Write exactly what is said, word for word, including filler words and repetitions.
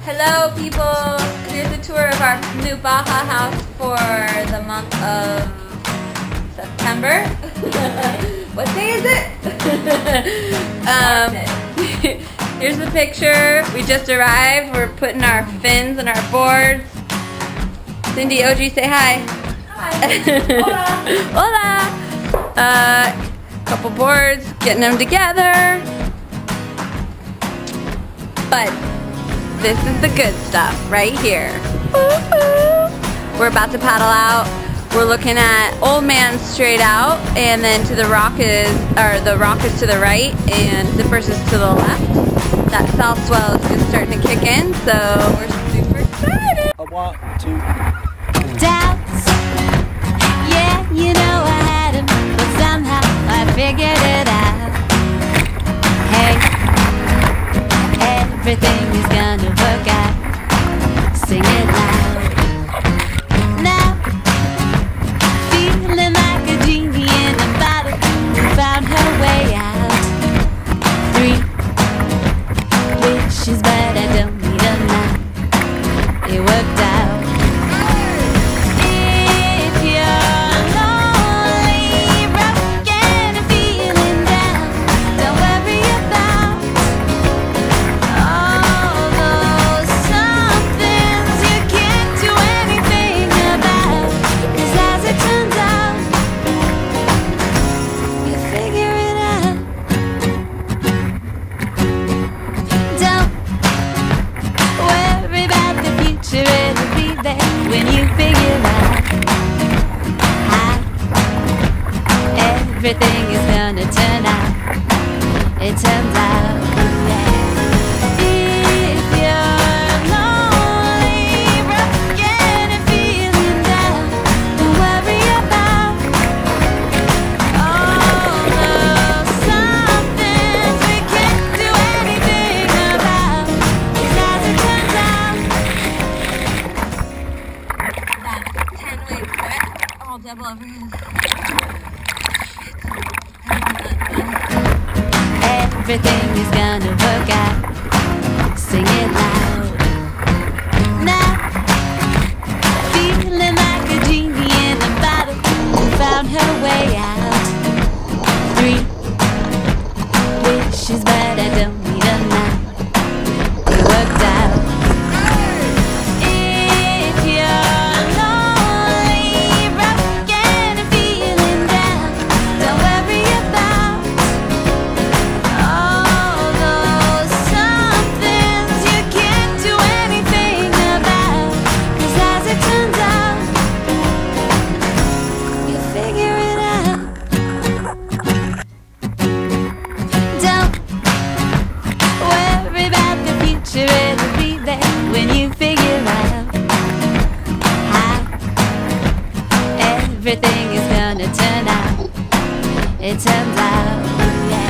Hello people, here's a tour of our new Baja house for the month of September. What day is it? um, here's the picture. We just arrived. We're putting our fins and our boards. Cindy, O G, say hi. Hi. Hola. Hola. Uh, couple boards, getting them together. But this is the good stuff right here. We're about to paddle out. We're looking at Old Man straight out, and then to the rock is, or the rock is to the right, and Zippers is to the left. That south swell is just starting to kick in, so we're super excited. I want to. Doubts, yeah, you know I had them, but somehow I figured it out. Hey, everything is gonna work out. Sing it loud. Now, feeling like a genie in a bottle who found her way out. Three wishes, but I don't need them now. It worked out. When you figure out how everything is gonna turn out, it turns out, yeah. If you're lonely, broken and feeling down, don't worry about all those somethings we can't do anything about, 'cause as it turns out, I'll double over his. everything is gonna work out. Sing it loud. Now, feeling like a genie in a bottle who found her way out. Three wishes, but I don't need them now. It worked out. When you figure out how everything is gonna turn out, it turns out, yeah.